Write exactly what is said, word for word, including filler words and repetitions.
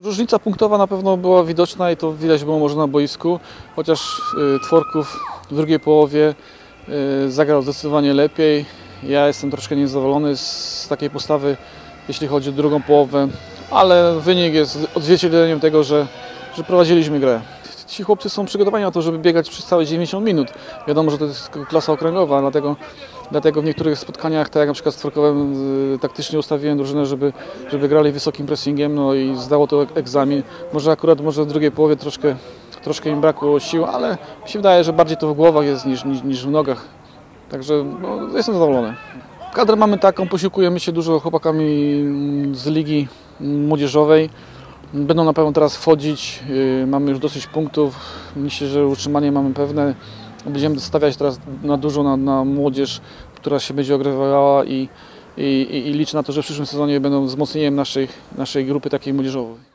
Różnica punktowa na pewno była widoczna i to widać było może na boisku, chociaż Tworków w drugiej połowie zagrał zdecydowanie lepiej. Ja jestem troszkę niezadowolony z takiej postawy, jeśli chodzi o drugą połowę, ale wynik jest odzwierciedleniem tego, że, że prowadziliśmy grę. Ci chłopcy są przygotowani na to, żeby biegać przez całe dziewięćdziesiąt minut. Wiadomo, że to jest klasa okręgowa, dlatego, dlatego w niektórych spotkaniach, tak jak na przykład z Tworkowem, taktycznie ustawiłem drużynę, żeby, żeby grali wysokim pressingiem, no i zdało to egzamin. Może akurat może w drugiej połowie troszkę, troszkę im brakło sił, ale mi się wydaje, że bardziej to w głowach jest niż, niż, niż w nogach. Także no, jestem zadowolony. Kadrę mamy taką, posiłkujemy się dużo chłopakami z ligi młodzieżowej. Będą na pewno teraz wchodzić, mamy już dosyć punktów, myślę, że utrzymanie mamy pewne. Będziemy stawiać teraz na dużo na, na młodzież, która się będzie ogrywała i, i, i liczę na to, że w przyszłym sezonie będą wzmocnieniem naszej, naszej grupy takiej młodzieżowej.